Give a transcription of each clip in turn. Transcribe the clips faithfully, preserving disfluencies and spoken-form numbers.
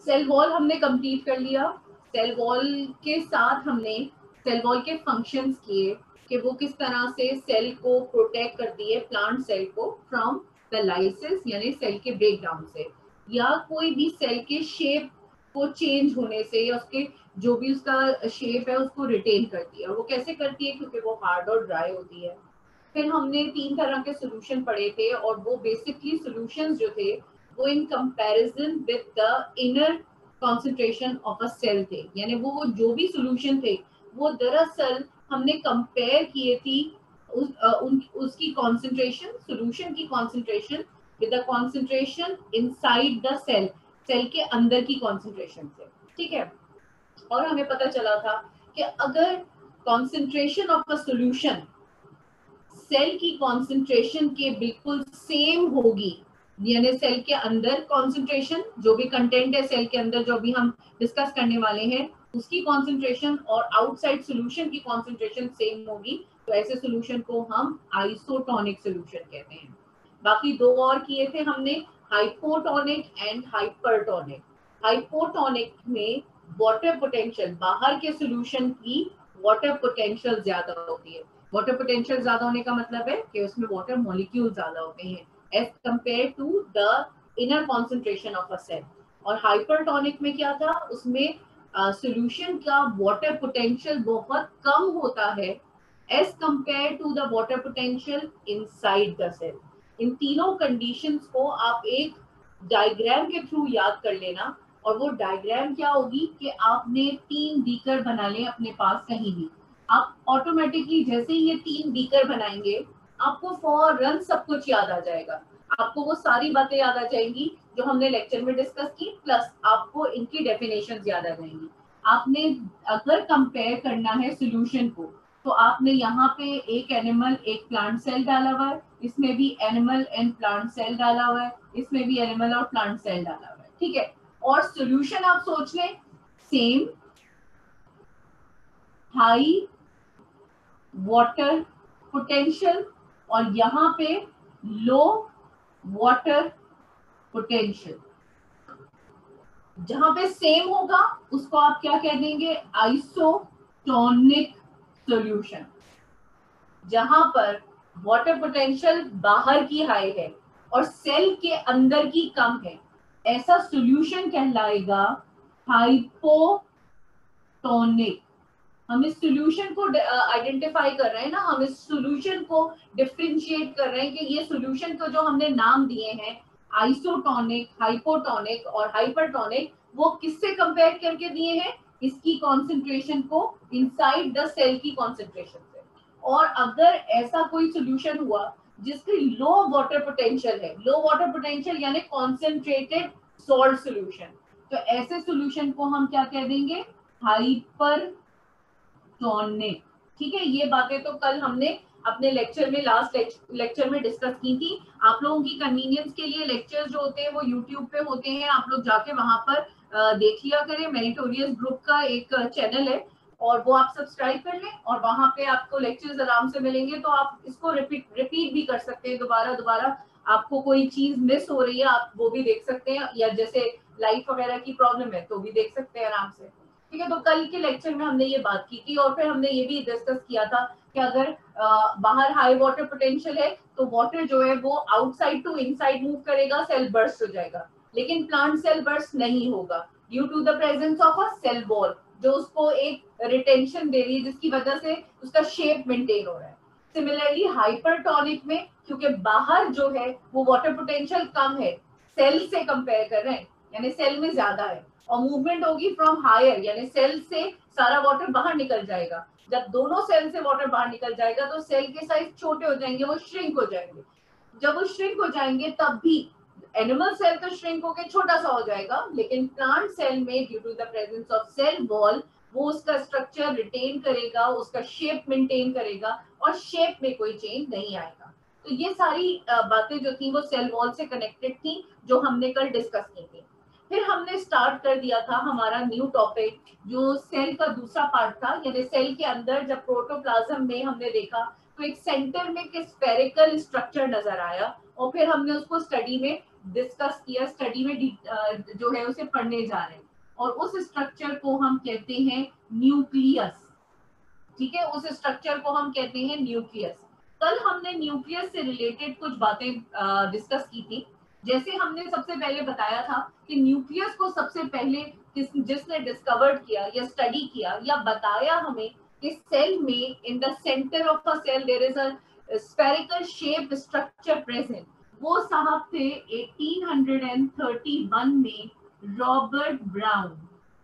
Cell wall हमने complete कर लिया। सेल वॉल के साथ हमने सेल वॉल के फंक्शंस किए कि वो किस तरह से सेल को प्रोटेक्ट करती है, प्लांट सेल को, फ्रॉम द लाइसिस यानी सेल के ब्रेकडाउन से, या कोई भी सेल के शेप को चेंज होने से, या उसके जो भी उसका शेप है उसको रिटेन करती है। और वो कैसे करती है, क्योंकि वो हार्ड और ड्राई होती है। फिर हमने तीन तरह के सोल्यूशन पढ़े थे, और वो बेसिकली सोल्यूशंस जो थे वो in comparison with the inner concentration of a cell थे, यानी वो वो जो भी सोल्यूशन थे वो दरअसल हमने कंपेयर किए थी उस, uh, उन, उसकी कॉन्सेंट्रेशन, सोल्यूशन की concentration with the concentration inside the cell, cell के अंदर की कॉन्सेंट्रेशन से। ठीक है। और हमें पता चला था कि अगर concentration of a solution cell की कॉन्सेंट्रेशन के बिल्कुल सेम होगी, यानी सेल के अंदर कॉन्सेंट्रेशन, जो भी कंटेंट है सेल के अंदर जो भी हम डिस्कस करने वाले हैं उसकी कॉन्सेंट्रेशन और आउटसाइड सोल्यूशन की कॉन्सेंट्रेशन सेम होगी, तो ऐसे सोल्यूशन को हम आइसोटोनिक सोल्यूशन कहते हैं। बाकी दो और किए थे हमने, हाइपोटोनिक एंड हाइपरटोनिक। हाइपोटोनिक में वाटर पोटेंशियल, बाहर के सोल्यूशन की वाटर पोटेंशियल ज्यादा होती है। वाटर पोटेंशियल ज्यादा होने का मतलब है कि उसमें वाटर मॉलिक्यूल ज्यादा होते हैं as compare to the inner concentration of a cell. और हाइपरटोनिक में क्या था, उसमें सोल्यूशन uh, का वाटर पोटेंशियल बहुत कम होता है as compare to the water potential inside the cell. इन तीनों कंडीशंस को आप एक डायग्राम के थ्रू याद कर लेना, और वो डायग्राम क्या होगी कि आपने तीन बीकर बना लिए अपने पास कहीं भी, आप ऑटोमेटिकली जैसे ही ये तीन बीकर बनाएंगे आपको फौरन सब कुछ याद आ जाएगा। आपको वो सारी बातें याद आ जाएंगी जो हमने लेक्चर में डिस्कस की, प्लस आपको इनकी डेफिनेशंस याद आ जाएंगी। आपने अगर कंपेयर करना है सॉल्यूशन को, तो आपने यहाँ पे एक एनिमल एक प्लांट सेल डाला हुआ है, इसमें भी एनिमल एंड प्लांट सेल डाला हुआ है, इसमें भी एनिमल और प्लांट सेल डाला हुआ है। ठीक है। और सॉल्यूशन आप सोच लें सेम, हाई वाटर पोटेंशियल, और यहाँ पे लो वाटर पोटेंशियल। जहां पे सेम होगा उसको आप क्या कह देंगे, आइसोटोनिक सॉल्यूशन। जहां पर वाटर पोटेंशियल बाहर की हाई है और सेल के अंदर की कम है, ऐसा सॉल्यूशन कहलाएगा हाइपोटोनिक। हम इस सॉल्यूशन को आइडेंटिफाई कर रहे हैं ना, हम इस सॉल्यूशन को डिफरेंशिएट कर रहे हैं कि ये सॉल्यूशन को जो हमने नाम दिए हैं आइसोटोनिक, हाइपोटोनिक और हाइपरटोनिक, वो किससे कंपेयर करके दिए हैं, इसकी कॉन्सेंट्रेशन को इनसाइड द सेल की कॉन्सेंट्रेशन से। और अगर ऐसा कोई सॉल्यूशन हुआ जिसकी लो वाटर पोटेंशियल है, लो वाटर पोटेंशियल यानी कॉन्सेंट्रेटेड सॉल्ट सॉल्यूशन, तो ऐसे सॉल्यूशन को हम क्या कह देंगे, हाइपरटोनिक। ठीक है। ये बातें तो कल हमने अपने लेक्चर में, लास्ट लेक्चर में डिस्कस की थी। आप लोगों की कन्वीनियंस के लिए लेक्चर्स जो होते हैं वो यूट्यूब पे होते हैं, आप लोग जाके वहां पर देख लिया करें। मेरिटोरियस ग्रुप का एक चैनल है और वो आप सब्सक्राइब कर लें, और वहां पे आपको लेक्चर्स आराम से मिलेंगे, तो आप इसको रिपीट रिपीट भी कर सकते हैं दोबारा दोबारा। आपको कोई चीज मिस हो रही है आप वो भी देख सकते हैं, या जैसे लाइट वगैरह की प्रॉब्लम है तो भी देख सकते हैं आराम से। ठीक है। तो कल के लेक्चर में हमने ये बात की थी, और फिर हमने ये भी डिस्कस किया था कि अगर आ, बाहर हाई वाटर पोटेंशियल है तो वाटर जो है वो आउटसाइड टू इनसाइड मूव करेगा, सेल बर्स्ट हो जाएगा। लेकिन प्लांट सेल बर्स्ट नहीं होगा due to the presence of a cell wall, जो उसको एक रिटेंशन दे रही है जिसकी वजह से उसका शेप मेंटेन हो रहा है। सिमिलरली हाइपरटोनिक में, क्योंकि बाहर जो है वो वाटर पोटेंशियल कम है, सेल से कंपेयर कर रहे हैं यानी सेल में ज्यादा है, और मूवमेंट होगी फ्रॉम हायर यानी सेल से सारा वाटर बाहर निकल जाएगा। जब दोनों सेल से वाटर बाहर निकल जाएगा तो सेल के साइज छोटे हो जाएंगे, वो श्रिंक हो जाएंगे। जब वो श्रिंक हो जाएंगे तब भी एनिमल सेल तो श्रिंक होकर छोटा सा हो जाएगा, लेकिन प्लांट सेल में due to the presence of cell wall वो उसका स्ट्रक्चर रिटेन करेगा, उसका शेप मेंटेन करेगा, और शेप में कोई चेंज नहीं आएगा। तो ये सारी बातें जो थी वो सेल वॉल से कनेक्टेड थी, जो हमने कल डिस्कस की थी। फिर हमने स्टार्ट कर दिया था हमारा न्यू टॉपिक, जो सेल का दूसरा पार्ट था, यानी सेल के अंदर जब प्रोटोप्लाज्म में हमने देखा तो एक सेंटर में एक स्फेरिकल स्ट्रक्चर नजर आया, और फिर हमने उसको स्टडी में डिस्कस किया, स्टडी में जो है उसे पढ़ने जा रहे हैं, और उस स्ट्रक्चर को हम कहते हैं न्यूक्लियस। ठीक है, उस स्ट्रक्चर को हम कहते हैं न्यूक्लियस। कल हमने न्यूक्लियस से रिलेटेड कुछ बातें डिस्कस की थी। जैसे हमने सबसे पहले बताया था कि न्यूक्लियस को सबसे पहले किस जिसने डिस्कवर्ड किया या स्टडी किया या बताया हमें कि सेल में in the centre of a cell there is a spherical shape structure present, वो साहब थे अठारह सौ इकतीस में रॉबर्ट ब्राउन।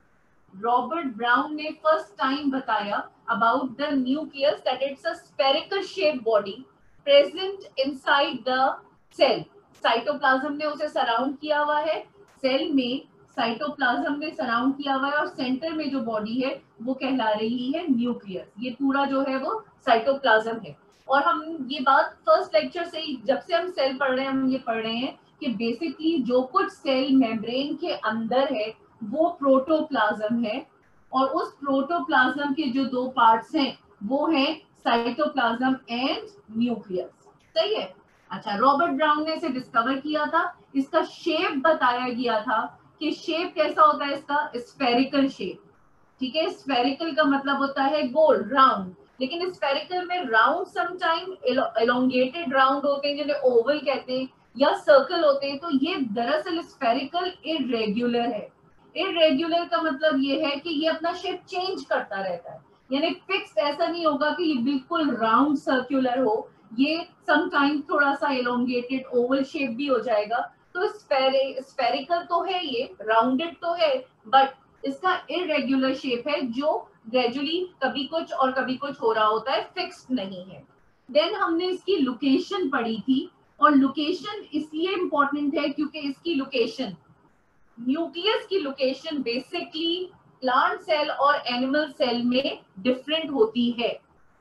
रॉबर्ट ब्राउन ने फर्स्ट टाइम बताया about the nucleus that it's a spherical shape body present inside the cell. Cytoplasm ने उसे सराउंड किया हुआ है, सेल में साइटोप्लाज्म ने सराउंड किया हुआ है, और सेंटर में जो बॉडी है वो कहला रही है न्यूक्लियस। ये पूरा जो है वो साइटोप्लाज्म है। और हम ये बात फर्स्ट लेक्चर से ही, जब से हम सेल पढ़ रहे हैं, हम ये पढ़ रहे हैं कि बेसिकली जो कुछ सेल मेम्ब्रेन के अंदर है वो प्रोटोप्लाज्म है, और उस प्रोटोप्लाज्म के जो दो पार्ट्स हैं वो हैं साइटोप्लाज्म एंड न्यूक्लियस। सही है। अच्छा, रॉबर्ट ब्राउन ने इसे डिस्कवर किया था। इसका शेप बताया गया था कि शेप कैसा होता है इसका, स्फेरिकल शेप। ठीक है, स्फेरिकल का मतलब होता है गोल, राउंड, लेकिन स्फेरिकल में राउंड समटाइम एलोंगेटेड राउंड होते हैं जिन्हें ओवल कहते हैं, या सर्कल होते हैं। तो ये दरअसल स्फेरिकल इरेगुलर है। इरेगुलर का मतलब ये है कि ये अपना शेप चेंज करता रहता है, यानी फिक्स ऐसा नहीं होगा कि ये बिल्कुल राउंड सर्कुलर हो, ये समटाइम थोड़ा सा एलोंगेटेड ओवल शेप भी हो जाएगा। तो स्फेरिकल तो है, ये राउंडेड तो है, बट इसका इरेगुलर शेप है जो ग्रेजुअली कभी कुछ और कभी कुछ हो रहा होता है, फिक्स्ड नहीं है। देन हमने इसकी लोकेशन पढ़ी थी, और लोकेशन इसलिए इंपॉर्टेंट है क्योंकि इसकी लोकेशन, न्यूक्लियस की लोकेशन बेसिकली प्लांट सेल और एनिमल सेल में डिफरेंट होती है।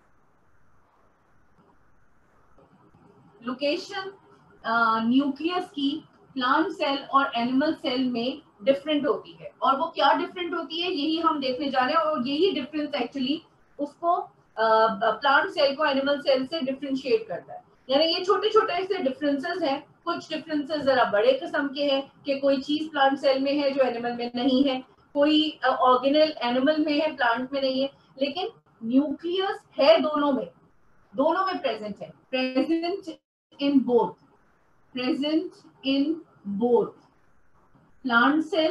लोकेशन न्यूक्लियस की प्लांट सेल और एनिमल सेल में डिफरेंट होती है, और वो क्या डिफरेंट होती है यही हम देखने जा रहे हैं। और यही डिफरेंस एक्चुअली उसको प्लांट सेल को एनिमल सेल से डिफरेंशिएट करता है। यानी ये छोटे छोटे ऐसे डिफरेंसेस हैं। कुछ डिफरेंसेस जरा बड़े किस्म के हैं कि कोई चीज प्लांट सेल में है जो एनिमल में नहीं है, कोई ऑर्गेनल एनिमल में है प्लांट में नहीं है, लेकिन न्यूक्लियस है दोनों में, दोनों में प्रेजेंट है, present in both, present in both plant cell,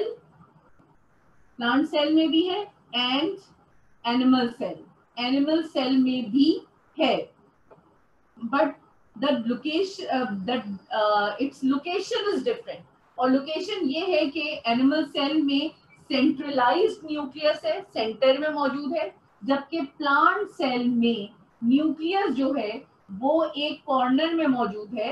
plant cell में भी है and animal cell, animal cell में भी है, but the location uh, that uh, its location is different। और location ये है कि animal cell में centralized nucleus है, center में मौजूद है, जबकि plant cell में nucleus जो है वो एक कॉर्नर में मौजूद है।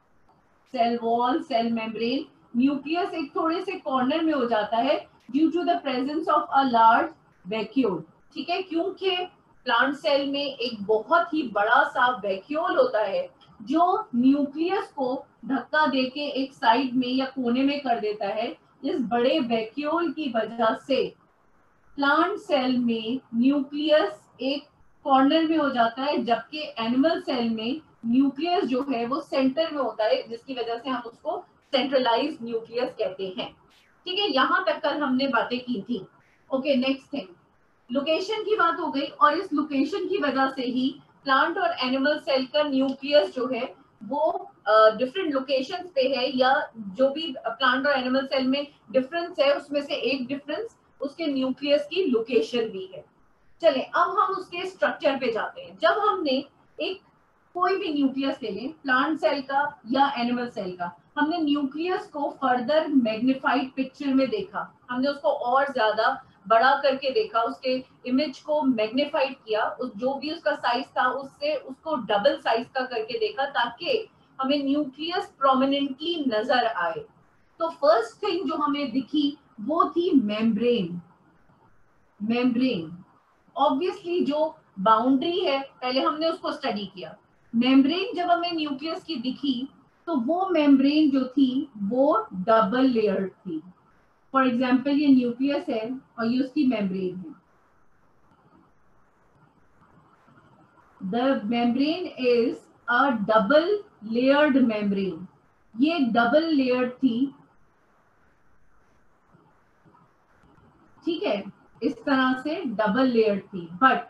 Cell wall, cell membrane, nucleus एक थोड़े से कॉर्नर में हो जाता है due to the presence of a large vacuole. ठीक है, क्योंकि प्लांट सेल में एक बहुत ही बड़ा सा वैक्यूल होता है जो न्यूक्लियस को धक्का देके एक साइड में या कोने में कर देता है। इस बड़े वैक्यूल की वजह से प्लांट सेल में न्यूक्लियस एक कॉर्नर में हो जाता है, जबकि एनिमल सेल में न्यूक्लियस जो है वो सेंटर में होता है, जिसकी वजह से हम उसको सेंट्रलाइज्ड न्यूक्लियस कहते हैं। ठीक है, यहाँ तक कल हमने बातें की थी। ओके, नेक्स्ट थिंग, लोकेशन की बात हो गई, और इस लोकेशन की वजह से ही प्लांट और एनिमल सेल का न्यूक्लियस जो है वो डिफरेंट uh, लोकेशंस पे है, या जो भी प्लांट और एनिमल सेल में डिफरेंस है उसमें से एक डिफरेंस उसके न्यूक्लियस की लोकेशन भी है। चले अब हम उसके स्ट्रक्चर पे जाते हैं। जब हमने एक कोई भी न्यूक्लियस ले लें, प्लांट सेल का या एनिमल सेल का, हमने न्यूक्लियस को फर्दर मैग्नीफाइड पिक्चर में देखा, हमने उसको और ज्यादा बड़ा करके देखा, उसके इमेज को मैग्नीफाइड किया, उस जो भी उसका साइज था उससे उसको डबल साइज का करके देखा, ताकि हमें न्यूक्लियस प्रोमिनेंटली नजर आए। तो फर्स्ट थिंग जो हमें दिखी वो थी मेम्ब्रेन। मेम्ब्रेन ऑब्वियसली जो बाउंड्री है, पहले हमने उसको स्टडी किया। मेम्ब्रेन जब हमें न्यूक्लियस की दिखी तो वो मेम्ब्रेन जो थी वो डबल लेयर्ड थी। फॉर एग्जाम्पल ये न्यूक्लियस है और ये उसकी मेम्ब्रेन है। The membrane is a double layered membrane. ये डबल लेयर्ड थी, ठीक है, इस तरह से डबल लेयर्ड थी, बट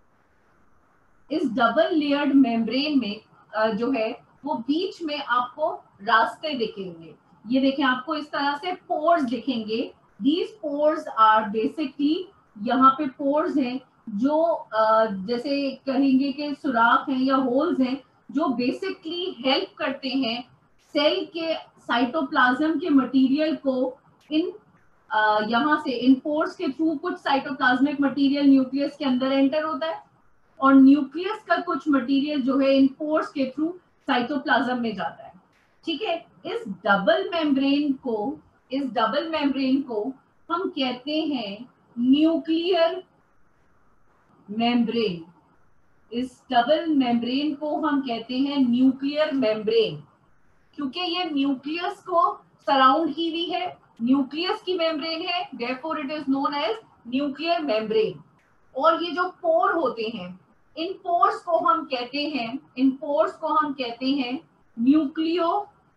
इस डबल लेयर्ड मेम्ब्रेन में जो है वो बीच में आपको रास्ते दिखेंगे। ये देखें, आपको इस तरह से पोर्स दिखेंगे। दीज पोर्स आर बेसिकली, यहाँ पे पोर्स हैं जो जैसे कहेंगे कि सुराख हैं या होल्स हैं, जो बेसिकली हेल्प करते हैं सेल के साइटोप्लाज्म के मटेरियल को इन यहाँ से इन पोर्स के थ्रू कुछ साइटोप्लाज्मिक मटेरियल न्यूक्लियस के अंदर एंटर होता है और न्यूक्लियस का कुछ मटेरियल जो है इन पोर्स के थ्रू साइटोप्लाज्म में जाता है, ठीक है। इस डबल मेम्ब्रेन को इस डबल मेम्ब्रेन को हम कहते हैं न्यूक्लियर मेम्ब्रेन। इस डबल मेम्ब्रेन को हम कहते हैं न्यूक्लियर मेम्ब्रेन, क्योंकि ये न्यूक्लियस को सराउंड की हुई है, न्यूक्लियस की मेम्ब्रेन है, therefore it is known as nuclear membrane. और ये जो पोर होते हैं, इन पोर्स को हम कहते हैं इन पोर्स को हम कहते हैं न्यूक्लियो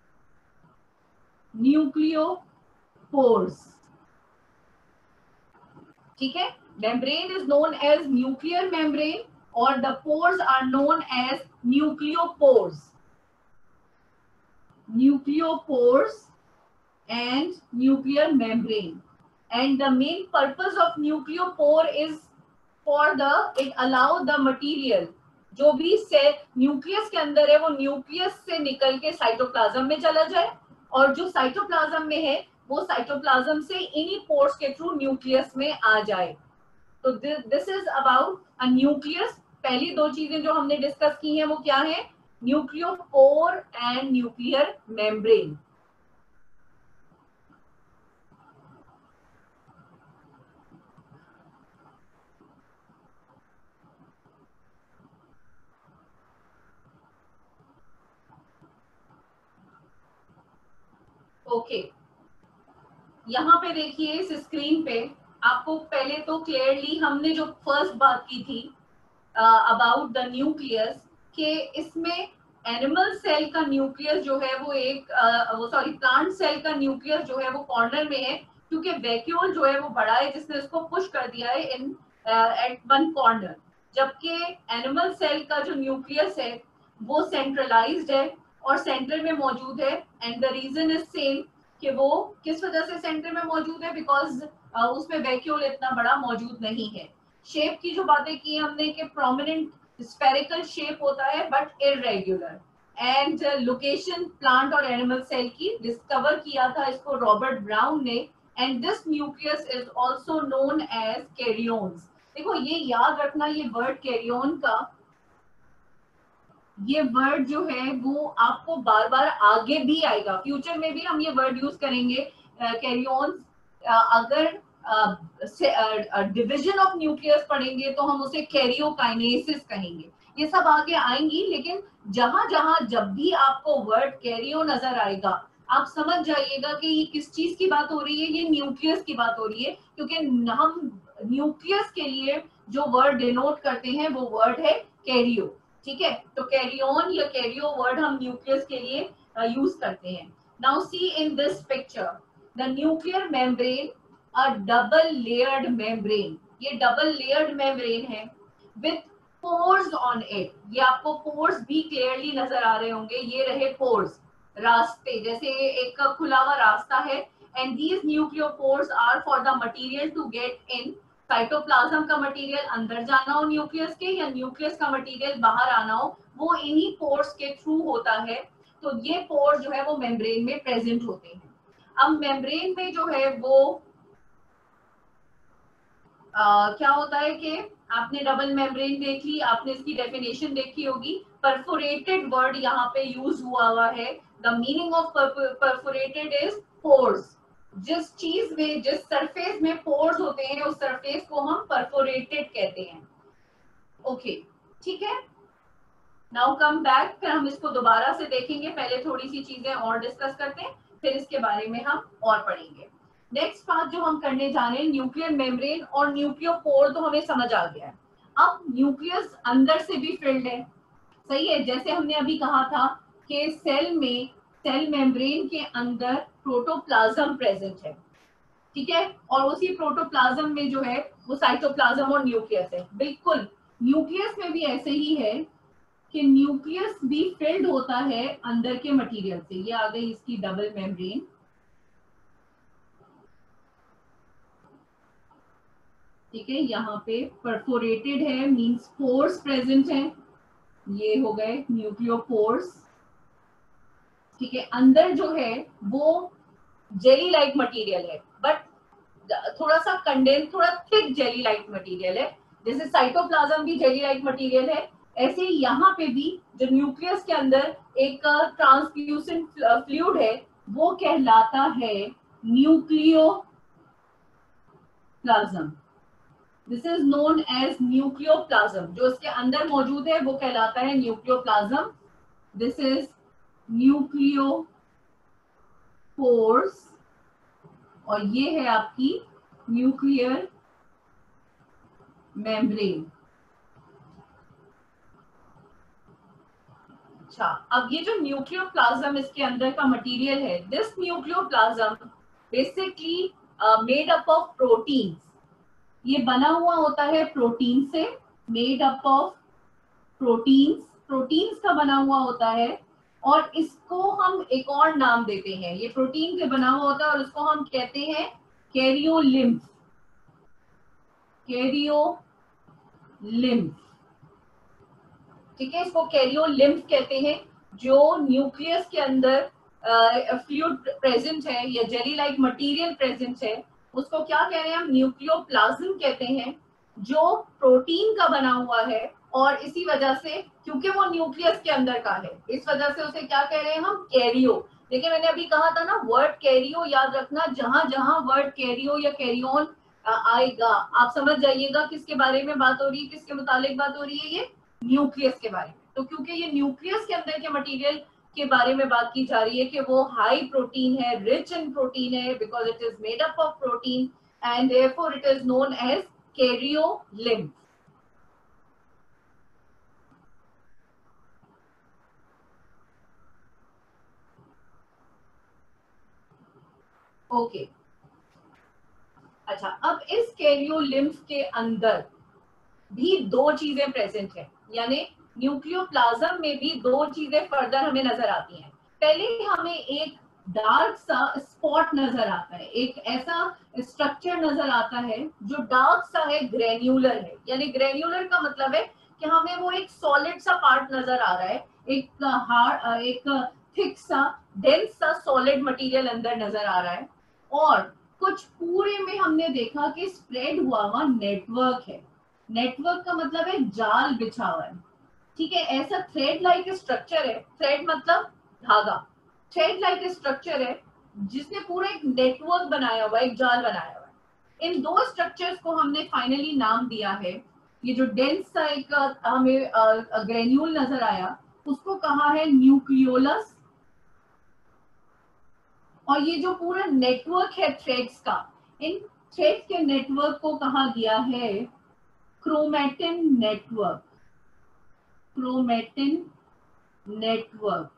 न्यूक्लियो पोर्स, ठीक है। Membrane is known as nuclear membrane और the pores are known as nucleopores nucleopores and nuclear membrane. And the main purpose of nucleopore is for the it allow the material, जो भी cell nucleus के अंदर है वो nucleus से निकल के साइटोप्लाज्म में चला जाए, और जो साइटोप्लाज्म में है वो साइटोप्लाज्म से इन्हीं पोर्स के थ्रू न्यूक्लियस में आ जाए। तो this is about a nucleus. पहली दो चीजें जो हमने डिस्कस की हैं वो क्या है? Nucleopore and nuclear membrane. Okay okay. यहाँ पे देखिए इस स्क्रीन पे आपको पहले तो क्लियरली हमने जो फर्स्ट बात की थी अबाउट द न्यूक्लियस, कि इसमें एनिमल सेल का न्यूक्लियस जो है वो एक uh, वो सॉरी प्लांट सेल का न्यूक्लियस जो है वो कॉर्नर में है, क्योंकि वैक्यूल जो है वो बड़ा है जिसने उसको पुश कर दिया है इन एट वन कॉर्नर, जबकि एनिमल सेल का जो न्यूक्लियस है वो सेंट्रलाइज्ड है और सेंटर में मौजूद है। And the reason is same कि वो किस वजह से सेंटर में मौजूद है, बिकॉज uh, उसमें वैक्यूल इतना बड़ा मौजूद नहीं है। शेप की जो बातें की हमने कि प्रोमिनेंट स्फेरिकल शेप होता है but irregular, and location plant और एनिमल सेल की डिस्कवर किया था इसको रॉबर्ट ब्राउन ने। And this nucleus is also known as karyons. देखो ये याद रखना, ये वर्ड कैरियोन का ये वर्ड जो है वो आपको बार बार आगे भी आएगा, फ्यूचर में भी हम ये वर्ड यूज करेंगे कैरियोन्स। अगर डिवीजन ऑफ न्यूक्लियस पढ़ेंगे तो हम उसे कैरियोकाइनेसिस कहेंगे, ये सब आगे आएंगी। लेकिन जहां जहां जब भी आपको वर्ड कैरियो नजर आएगा आप समझ जाइएगा कि ये किस चीज की बात हो रही है, ये न्यूक्लियस की बात हो रही है, क्योंकि हम न्यूक्लियस के लिए जो वर्ड डिनोट करते हैं वो वर्ड है कैरियो, ठीक है। तो कैरियोन या कैरियो वर्ड हम न्यूक्लियस के लिए यूज करते हैं। Now see in this picture the nuclear membrane a double layered membrane. ये डबल लेयर्ड मेम्ब्रेन है विथ पोर्स ऑन इट। ये आपको पोर्स भी क्लियरली नजर आ रहे होंगे, ये रहे पोर्स, रास्ते, जैसे एक खुला हुआ रास्ता है। And these nucleopores are for the material to get in. Cytoplasm का मटेरियल अंदर जाना हो न्यूक्लियस के, या न्यूक्लियस का मटेरियल बाहर आना हो, वो इन्हीं पोर्स के थ्रू होता है। तो ये पोर्स जो है वो मेम्ब्रेन में प्रेजेंट होते हैं। अब मेम्ब्रेन में जो है वो आ, क्या होता है कि आपने डबल मेम्ब्रेन देख ली, आपने इसकी डेफिनेशन देखी होगी। परफोरेटेड वर्ड यहाँ पे यूज हुआ हुआ है। The meaning of perforated is pores. जिस चीज में, जिस सरफेस में पोर्स होते हैं उस सरफेस को हम परफोरेटेड कहते हैं। ओके okay, ठीक है। नाउ कम बैक, फिर हम इसको दोबारा से देखेंगे। पहले थोड़ी सी चीजें और डिस्कस करते हैं, फिर इसके बारे में हम और पढ़ेंगे। नेक्स्ट पार्ट जो हम करने जा रहे हैं, न्यूक्लियर मेम्ब्रेन और न्यूक्लियोपोर तो हमें समझ आ गया है। अब न्यूक्लियस अंदर से भी फिल्ड है, सही है। जैसे हमने अभी कहा था कि सेल में सेल मेम्ब्रेन के अंदर प्रोटोप्लाज्म प्रेजेंट है, ठीक है, और उसी प्रोटोप्लाज्म में जो है वो साइटोप्लाज्म और न्यूक्लियस है। बिल्कुल न्यूक्लियस में भी ऐसे ही है कि न्यूक्लियस भी फिल्ड होता है अंदर के मटेरियल से। ये आ गई इसकी डबल मेम्ब्रेन, ठीक है, यहाँ पे परफोरेटेड है मींस पोर्स प्रेजेंट है, ये हो गए न्यूक्लियोपोर्स, ठीक है। अंदर जो है वो जेली लाइक मटेरियल है, बट थोड़ा सा कंडेंस, थोड़ा थिक जेली लाइक मटेरियल है। जैसे साइटोप्लाज्म भी जेली लाइक मटेरियल है, ऐसे ही यहाँ पे भी जो न्यूक्लियस के अंदर एक ट्रांसल्यूसेंट फ्लूइड है वो कहलाता है nucleoplasm. This is known as nucleoplasm. जो इसके अंदर मौजूद है वो कहलाता है न्यूक्लियोप्लाज्म। दिस इज न्यूक्लियोपोर्स और ये है आपकी न्यूक्लियर मेम्ब्रेन। अच्छा, अब ये जो न्यूक्लियोप्लाज्म इसके अंदर का मटेरियल है, this nucleoplasm basically made up of proteins. ये बना हुआ होता है प्रोटीन से, made up of proteins, proteins का बना हुआ होता है। और इसको हम एक और नाम देते हैं, ये प्रोटीन से बना हुआ होता है और इसको हम कहते हैं कैरियोलिम्फ, कैरियोलिम्फ, ठीक है, इसको कैरियोलिम्फ कहते हैं। जो न्यूक्लियस के अंदर फ्लूइड प्रेजेंट है या जेली लाइक मटेरियल प्रेजेंट है उसको क्या कह रहे हैं हम, न्यूक्लियोप्लाज्म कहते हैं, जो प्रोटीन का बना हुआ है। और इसी वजह से क्योंकि वो न्यूक्लियस के अंदर का है, इस वजह से उसे क्या कह रहे हैं हम, कैरियो। देखिए मैंने अभी कहा था ना, वर्ड कैरियो याद रखना, जहां जहां वर्ड कैरियो या कैरियोन आएगा आप समझ जाइएगा किसके बारे में बात हो रही है, किसके मुतालिक बात हो रही है, ये न्यूक्लियस के बारे में। तो क्योंकि ये न्यूक्लियस के अंदर के मटेरियल के बारे में बात की जा रही है कि वो हाई प्रोटीन है, रिच इन प्रोटीन है, because it is made up of protein and therefore it is known as karyolymph. Okay, अच्छा, अब इस कैरियोलिम्फ के अंदर भी दो चीजें प्रेजेंट है, यानी न्यूक्लियोप्लाज्म में भी दो चीजें फर्दर हमें नजर आती हैं। पहले हमें एक डार्क सा स्पॉट नजर आता है, एक ऐसा स्ट्रक्चर नजर आता है जो डार्क सा है, ग्रेन्यूलर है। यानी ग्रेन्यूलर का मतलब है कि हमें वो एक सॉलिड सा पार्ट नजर आ रहा है, एक हार्ड, एक थिक सा डेंस सा सॉलिड मटेरियल अंदर नजर आ रहा है। और कुछ पूरे में हमने देखा कि स्प्रेड हुआ हुआ नेटवर्क है। नेटवर्क का मतलब है जाल बिछा हुआ है, ठीक है, ऐसा थ्रेड लाइक स्ट्रक्चर है। थ्रेड मतलब धागा, थ्रेड लाइक स्ट्रक्चर है जिसने पूरा एक नेटवर्क बनाया हुआ है, एक जाल बनाया हुआ है। इन दो स्ट्रक्चर्स को हमने फाइनली नाम दिया है। ये जो डेंस सा एक हमें ग्रेन्यूल नजर आया उसको कहा है न्यूक्लियोलस, और ये जो पूरा नेटवर्क है थ्रेड्स का, इन थ्रेड्स के नेटवर्क को कहा गया है chromatin network, chromatin network.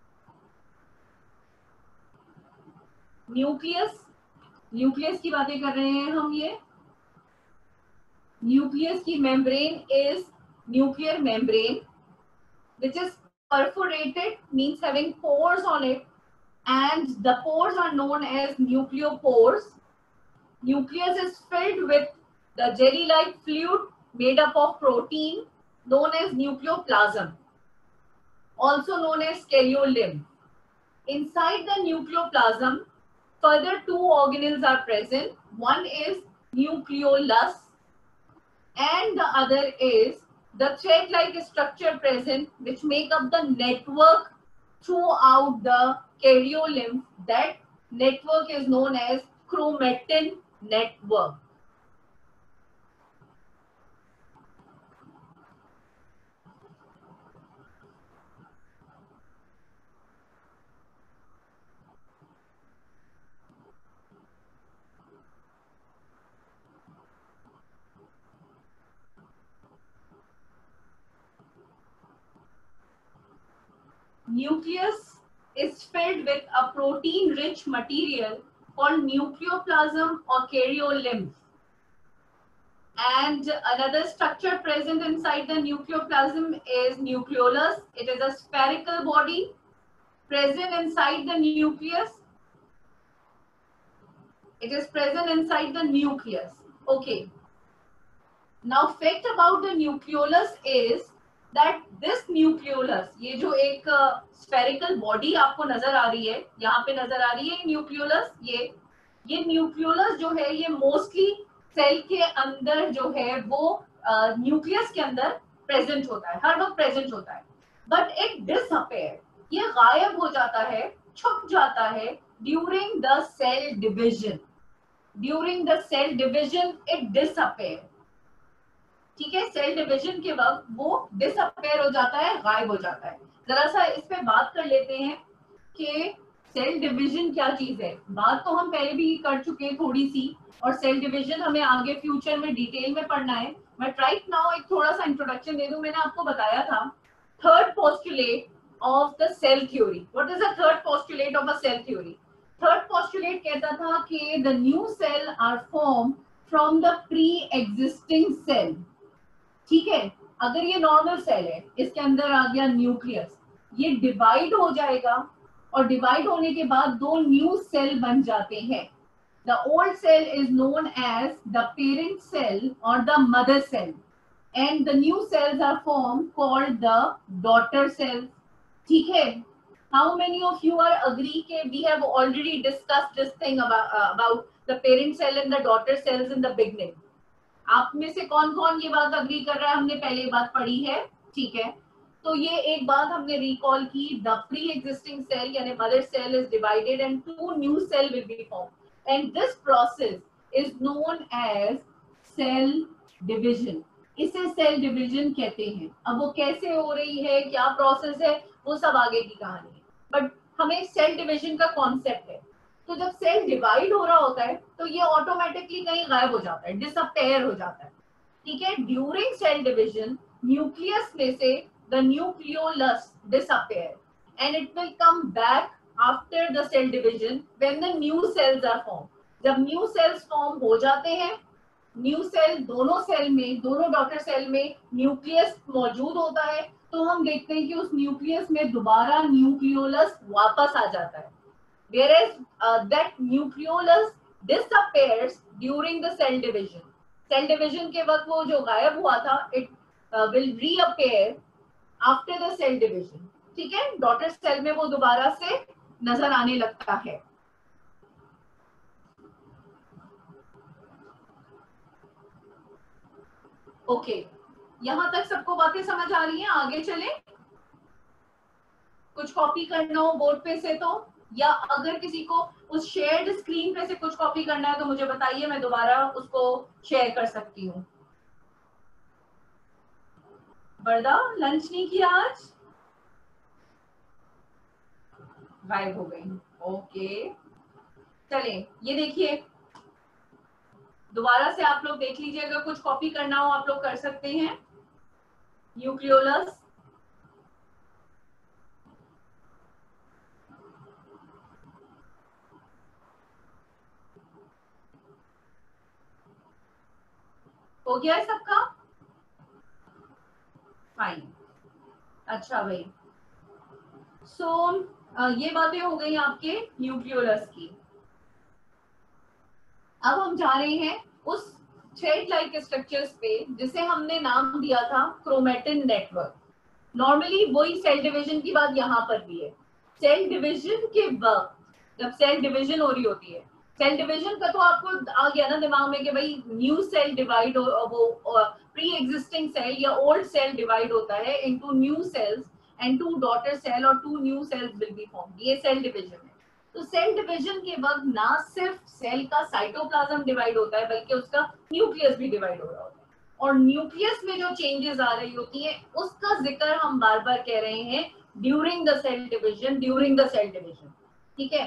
Nucleus, nucleus की बातें कर रहे हैं हम। ये न्यूक्लियस की membrane is nuclear membrane which is perforated, means having pores on it, and the pores are known as nucleopores. Nucleus is filled with the jelly-like fluid made up of protein known as nucleoplasm, also known as karyolymph. Inside the nucleoplasm, further two organelles are present. One is nucleolus and the other is the thread-like structure present which make up the network throughout the karyolymph. That network is known as chromatin network. Nucleus is filled with a protein rich material called nucleoplasm or karyolymph. And another structure present inside the nucleoplasm is nucleolus. It is a spherical body present inside the nucleus. It is present inside the nucleus. Okay. Now fact about the nucleolus is that this nucleolus, ये जो एक spherical body आपको नजर आ रही है, यहाँ पे नजर आ रही है nucleolus, ये ये nucleolus जो है ये mostly सेल के अंदर जो है वो न्यूक्लियस uh, के अंदर प्रेजेंट होता है, हर वक्त प्रेजेंट होता है, बट इट डिसअपेयर, ये गायब हो जाता है, छुप जाता है during the cell division. During the cell division it disappear. ठीक है, सेल डिवीजन के वक्त वो डिसअपेयर हो जाता है, गायब हो जाता है. जरा सा इस पे बात कर लेते हैं कि सेल डिवीजन क्या चीज है. बात तो हम पहले भी कर चुके हैं थोड़ी सी, और सेल डिवीजन हमें आगे फ्यूचर में डिटेल में पढ़ना है. बट राइट नाउ एक थोड़ा सा इंट्रोडक्शन दे दूं. मैंने आपको बताया था third postulate of the cell theory. What is the third postulate of a cell theory? Third postulate कहता था कि the new cell are form from the pre existing cell. ठीक है, अगर ये नॉर्मल सेल है, इसके अंदर आ गया न्यूक्लियस, ये डिवाइड हो जाएगा और डिवाइड होने के बाद दो न्यू सेल बन जाते हैं. The old cell is known as the parent cell or the mother cell, and the new cells are formed called the daughter cells. ठीक है? How many of you are agree कि we have already discussed this thing about uh, about the parent cell and the daughter cells in the beginning? आप में से कौन कौन ये बात अग्री कर रहा है? हमने पहले बात पढ़ी है. ठीक है, तो ये एक बात हमने रिकॉल की. द प्री एग्जिस्टिंग सेल यानी mother cell is divided and two new cell will be form. And this process is known as cell division. इसे सेल डिवीजन कहते हैं. अब वो कैसे हो रही है, क्या प्रोसेस है, वो सब आगे की कहानी है. बट हमें सेल डिवीजन का कॉन्सेप्ट है. तो जब सेल डिवाइड हो रहा होता है तो ये ऑटोमेटिकली कहीं गायब हो जाता है, डिसअपेयर हो जाता है. ठीक है, ड्यूरिंग सेल डिवीजन न्यूक्लियस में से the nucleolus disappear and it will come back after the cell division when the new cells are formed. जब new cells form हो जाते हैं, new cell दोनों सेल में, दोनों डॉटर सेल में न्यूक्लियस मौजूद होता है, तो हम देखते हैं कि उस न्यूक्लियस में दोबारा न्यूक्लियोलस वापस आ जाता है. Whereas uh, that nucleolus disappears during the cell division. Cell division के वक्त वो जो गायब हुआ था, it uh, will reappear after the cell division. ठीक है, डॉटर सेल में वो दोबारा से नजर आने लगता है. ओके, यहां तक सबको बातें समझ आ रही हैं? आगे चले. कुछ कॉपी करना हो बोर्ड पे से तो, या अगर किसी को उस शेयर्ड स्क्रीन पे से कुछ कॉपी करना है तो मुझे बताइए, मैं दोबारा उसको शेयर कर सकती हूँ. बरदा लंच नहीं किया आज? गायब हो गई. ओके, चले ये देखिए, दोबारा से आप लोग देख लीजिए. अगर कुछ कॉपी करना हो आप लोग कर सकते हैं. न्यूक्लियोलस, हो गया है सबका? फाइन. अच्छा भाई, सो so, Uh, ये बातें हो गई आपके न्यूक्लियोलस की. अब हम जा रहे हैं उस थ्रेड लाइक स्ट्रक्चर्स पे जिसे हमने नाम दिया था क्रोमेटिन नेटवर्क. नॉर्मली वही सेल डिवीजन की बात यहाँ पर भी है. सेल डिवीजन के वक्त जब सेल डिवीजन हो रही होती है, सेल डिवीजन का तो आपको आ गया ना दिमाग में कि भाई न्यू सेल डिवाइड हो, वो प्री एग्जिस्टिंग सेल या ओल्ड सेल डिवाइड होता है into new cells and two daughter cell or two new cells will be formed. ये सेल डिवीजन है. तो सेल डिवीजन के वक्त ना सिर्फ सेल का साइटोप्लाज्म डिवाइड होता है बल्कि उसका न्यूक्लियस भी डिवाइड हो रहा होता है. और न्यूक्लियस में जो चेंजेस आ रही होती है उसका जिक्र हम बार बार कह रहे हैं during the cell division, during the cell division. ठीक है,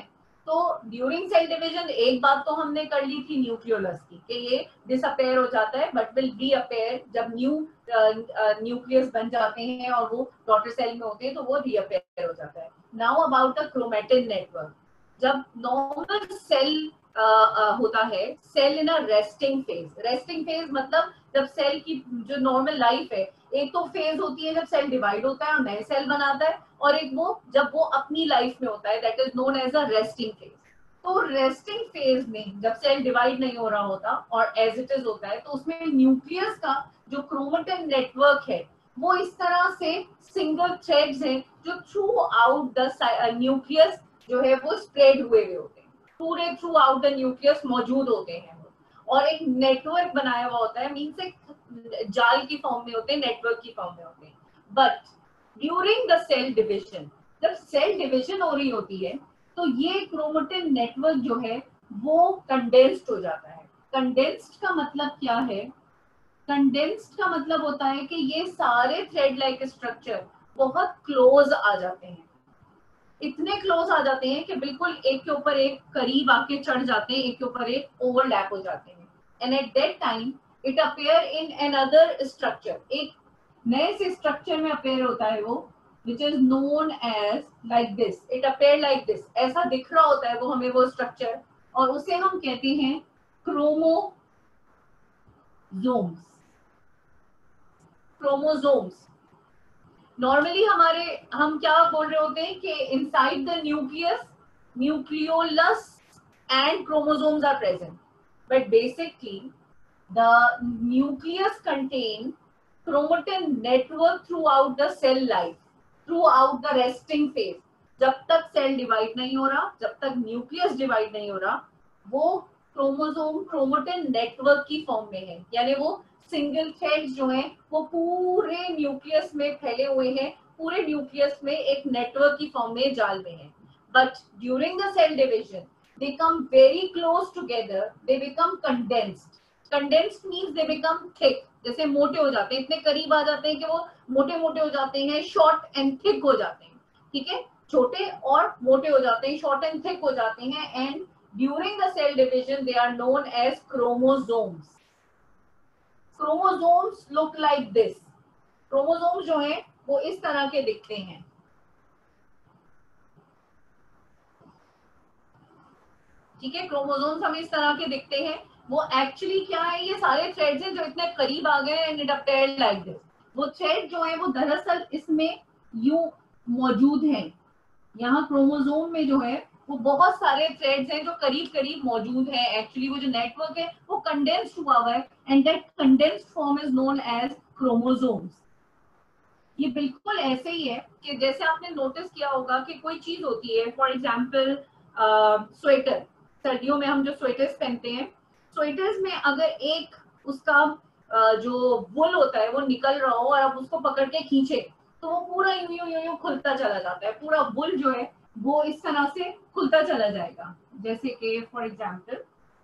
तो ड्यूरिंग सेल डिवीजन एक बात तो हमने कर ली थी न्यूक्लियोलस की कि ये डिसअपेयर हो जाता है बट विल रीअपेयर जब न्यू न्यूक्लियस बन जाते हैं और वो डॉटर सेल में होते हैं तो वो रीअपेयर हो जाता है. Now about the chromatin network. जब नॉर्मल सेल होता है, cell in a resting phase. Resting phase मतलब जब सेल की जो नॉर्मल लाइफ है, एक तो फेज होती है जब सेल डिवाइड होता है और नए सेल बनाता है, और एक वो जब वो अपनी लाइफ में होता है, that is known as a resting phase. तो रेस्टिंग फेज में जब सेल डिवाइड नहीं हो रहा होता और एज इट इज होता है, तो उसमें न्यूक्लियस का जो क्रोमेटिन नेटवर्क है वो इस तरह से सिंगल थ्रेड्स हैं जो थ्रू आउट द न्यूक्लियस जो है वो स्प्रेड हुए हुए होते हैं, पूरे थ्रू आउट द न्यूक्लियस मौजूद होते हैं वो, और एक नेटवर्क बनाया हुआ होता है. मीन्स एक जाल की फॉर्म में होते हैं, नेटवर्क की फॉर्म में होते हैं. But during the cell division, जब सेल डिविजन हो रही होती है तो ये क्रोमेटिन नेटवर्क जो है वो कंडेंस्ड हो जाता है. कंडेंस्ड का मतलब क्या है? कंडेंस्ड का मतलब होता है कि ये सारे थ्रेड लाइक स्ट्रक्चर बहुत क्लोज आ जाते हैं, इतने क्लोज आ जाते हैं कि बिल्कुल एक के ऊपर एक करीब आके चढ़ जाते हैं, एक के ऊपर एक ओवरलैप हो जाते हैं. And at that time it appear in another structure, एक नए से स्ट्रक्चर में अपेयर होता है वो, which is known as like this. It appear like this. ऐसा दिख रहा होता है वो हमें वो स्ट्रक्चर, और उसे हम कहते हैं क्रोमोसोम्स. क्रोमोसोम्स नॉर्मली हमारे हम क्या बोल रहे होते हैं कि inside the nucleus nucleolus and chromosomes are present, but basically the nucleus contain chromatin network throughout the cell life, throughout the resting phase. जब तक सेल डिवाइड नहीं हो रहा, जब तक न्यूक्लियस डिवाइड नहीं हो रहा, वो क्रोमोसोम क्रोमेटिन नेटवर्क की फॉर्म में है. यानी वो सिंगल थ्रेड्स जो हैं वो पूरे न्यूक्लियस में फैले हुए हैं, पूरे न्यूक्लियस में एक नेटवर्क की फॉर्म में जाल में है. But during the cell division they come very close together, they become condensed. Condensed means they become thick. जैसे मोटे हो जाते हैं, इतने करीब आ जाते हैं कि वो मोटे मोटे हो जाते हैं, शॉर्ट एंड थिक हो जाते हैं. ठीक है, छोटे और मोटे हो जाते हैं, शॉर्ट एंड थिक हो जाते हैं. And during the cell division they are known as chromosomes. Chromosomes look like this. Chromosomes जो हैं वो इस तरह के दिखते हैं. ठीक है, क्रोमोसोम्स हमें इस तरह के दिखते हैं. वो एक्चुअली क्या है, ये सारे थ्रेड्स हैं जो इतने करीब आ गए and it appeared like this. वो थ्रेड जो है वो दरअसल इसमें यूं मौजूद हैं. यहाँ क्रोमोसोम में जो है वो बहुत सारे थ्रेड्स हैं जो करीब करीब मौजूद हैं. एक्चुअली वो जो नेटवर्क है वो कंडेंस्ड हुआ हुआ है and that condensed form is known as chromosomes. ये बिल्कुल ऐसे ही है कि जैसे आपने नोटिस किया होगा कि कोई चीज होती है, फॉर एग्जाम्पल स्वेटर. सर्दियों में हम जो स्वेटर्स पहनते हैं, स्वेटर्स में अगर एक उसका uh, जो वुल होता है वो निकल रहा हो और आप उसको पकड़ के खींचे तो वो पूरा यूं यूं यूं यूं खुलता चला जाता है. पूरा वुल जो है वो इस तरह से खुलता चला जाएगा. जैसे कि फॉर एग्जाम्पल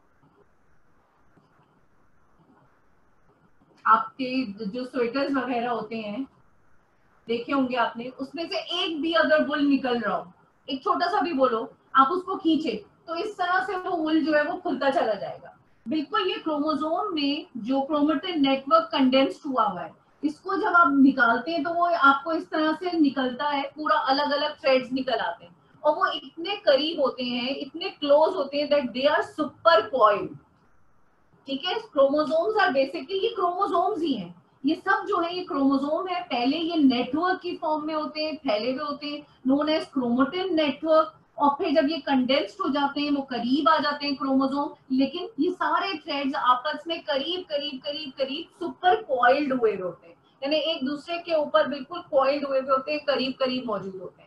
आपके जो स्वेटर्स वगैरह होते हैं देखे होंगे आपने, उसमें से एक भी अगर वुल निकल रहा हो, एक छोटा सा भी बोलो, आप उसको खींचे तो इस तरह से वो वुल जो है वो खुलता चला जाएगा. बिल्कुल ये क्रोमोसोम में जो क्रोमेटिन नेटवर्क कंडेंस्ड हुआ हुआ है, इसको जब आप निकालते हैं तो वो आपको इस तरह से निकलता है, पूरा अलग अलग थ्रेड्स निकल आते हैं और वो इतने करीब होते हैं, इतने क्लोज होते हैं that they are super coiled. ठीक है, क्रोमोसोम्स आर बेसिकली ये क्रोमोसोम्स ही हैं. ये सब जो है ये क्रोमोसोम है. पहले ये नेटवर्क की फॉर्म में होते हैं, फैले हुए होते हैं, नोन एज क्रोमेटिन नेटवर्क. और फिर जब ये कंडेंस्ड हो जाते हैं वो करीब आ जाते हैं क्रोमोसोम. लेकिन ये सारे थ्रेड्स आपस में करीब करीब करीब करीब सुपर कॉइल्ड हुए होते हैं, यानी एक दूसरे के ऊपर बिल्कुल कॉइल्ड हुए होते हैं, करीब करीब मौजूद होते हैं.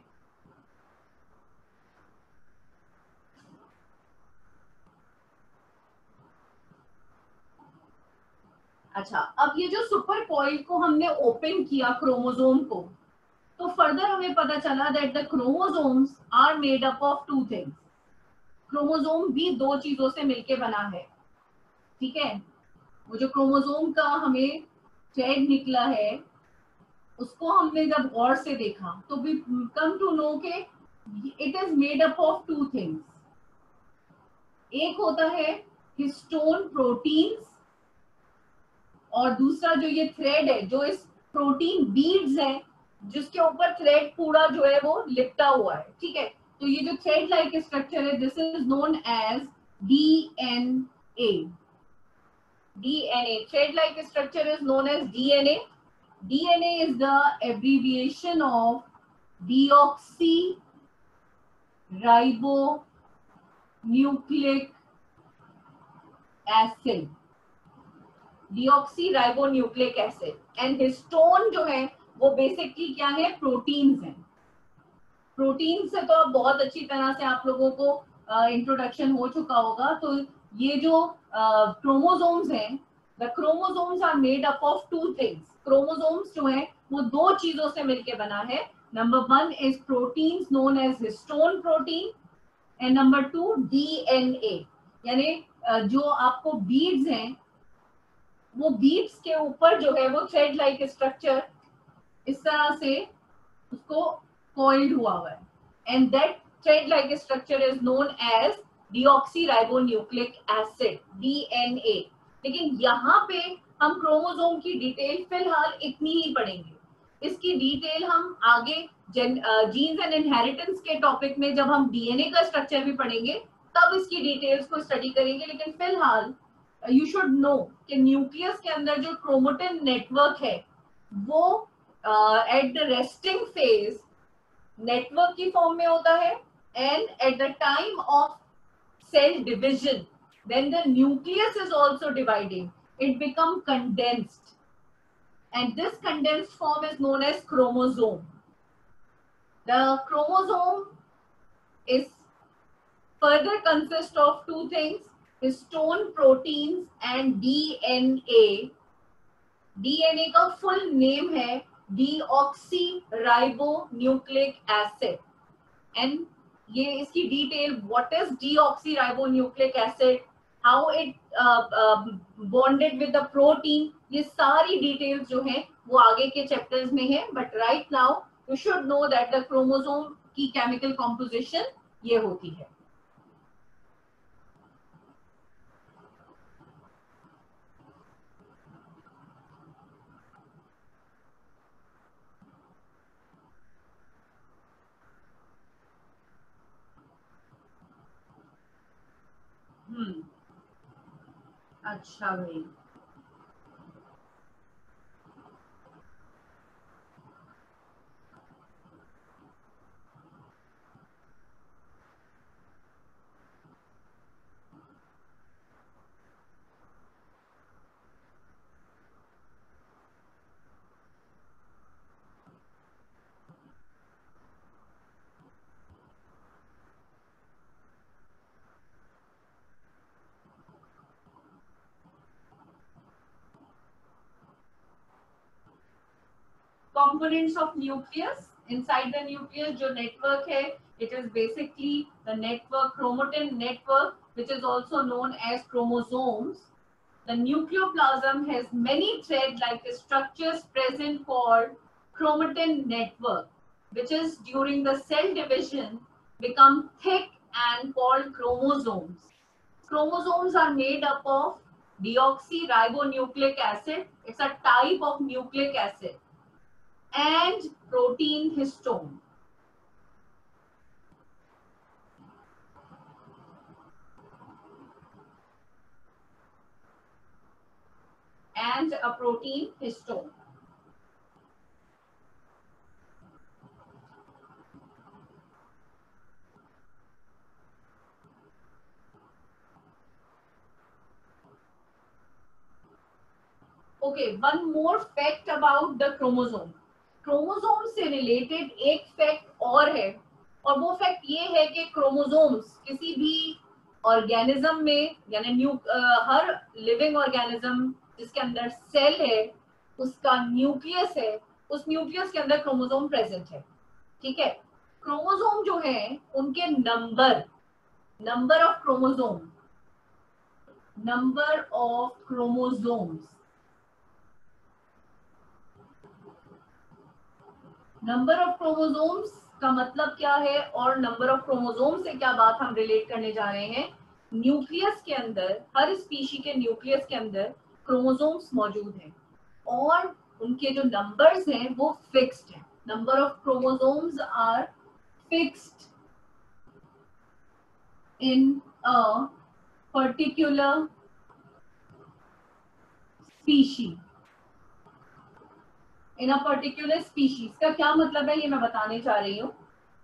अच्छा, अब ये जो सुपर कॉइल को हमने ओपन किया क्रोमोसोम को, तो फर्दर हमें पता चला that the chromosomes are made up of two things. Chromosome भी दो चीजों से मिलके बना है. ठीक है, वो जो क्रोमोसोम का हमें थ्रेड निकला है उसको हमने जब गौर से देखा तो वी कम टू नो के it is made up of two things. एक होता है हिस्टोन प्रोटीन्स, और दूसरा जो ये थ्रेड है, जो इस प्रोटीन बीड्स हैं जिसके ऊपर थ्रेड पूरा जो है वो लिपटा हुआ है, ठीक है। तो ये जो थ्रेड लाइक स्ट्रक्चर है, this is known as DNA. DNA, thread like structure is known as DNA. DNA is the abbreviation of deoxyribonucleic acid, deoxyribonucleic acid. And histone जो है वो basically क्या है, proteins हैं। Protein से तो अब बहुत अच्छी तरह से आप लोगों को इंट्रोडक्शन uh, हो चुका होगा। तो ये जो क्रोमोसोम्स uh, हैं, the chromosomes are made up of two things. Chromosomes जो है वो दो चीजों से मिलकर बना है। Number one is proteins known as histone protein, and number two DNA, यानी uh, जो आपको बीड्स हैं, वो बीड्स के ऊपर जो है वो थ्रेड लाइक स्ट्रक्चर इस तरह से उसको coiled हुआ हुआ है, and that thread like structure is known as deoxyribonucleic acid, D N A। लेकिन यहाँ पे हम क्रोमोसोम की डिटेल फिलहाल इतनी ही पढ़ेंगे। इसकी डिटेल हम आगे जीन्स एंड इनहेरिटेंस के टॉपिक में जब हम डीएनए का स्ट्रक्चर भी पढ़ेंगे तब इसकी डिटेल्स को स्टडी करेंगे। लेकिन फिलहाल यू शुड नो कि न्यूक्लियस के अंदर जो क्रोमेटिन नेटवर्क है वो at the resting phase network की फॉर्म में होता है, and at the time of cell division when the nucleus is also dividing it become condensed, and this condensed form is known as chromosome. The chromosome is further consist of two things, histone proteins and D N A। D N A का full name है deoxyribonucleic acid, and ये इसकी detail, what is deoxyribonucleic acid, how it uh, uh, bonded with the protein, ये सारी details जो है वो आगे के चैप्टर्स में है। But right now you should know that the chromosome की केमिकल कॉम्पोजिशन ये होती है। हम्म, अच्छा भाई। components of nucleus, inside the nucleus जो network है, it is basically the network, chromatin network, which is also known as chromosomes. The nucleoplasm has many thread-like structures present called chromatin network, which is during the cell division become thick and called chromosomes. Chromosomes are made up of deoxyribonucleic acid, it's a type of nucleic acid, and protein histone. And a protein histone. Okay, one more fact about the chromosome. क्रोमोसोम से related एक fact और है, और वो fact ये है कि क्रोमोसोम्स किसी भी ऑर्गेनिज्म में, यानी न्यू हर लिविंग ऑर्गेनिज्म जिसके अंदर सेल है उसका न्यूक्लियस है, उस न्यूक्लियस के अंदर क्रोमोसोम प्रेजेंट है, ठीक है। क्रोमोसोम जो है उनके number number of chromosome number of chromosomes number of chromosomes का मतलब क्या है और नंबर ऑफ क्रोमोसोम से क्या बात हम रिलेट करने जा रहे हैं, न्यूक्लियस के अंदर, हर स्पीशी के न्यूक्लियस के अंदर क्रोमोसोम्स मौजूद हैं और उनके जो नंबर्स हैं वो फिक्स्ड हैं. Number of chromosomes are fixed in a particular species. In a particular species का क्या मतलब है ये मैं बताने चाह रही हूँ.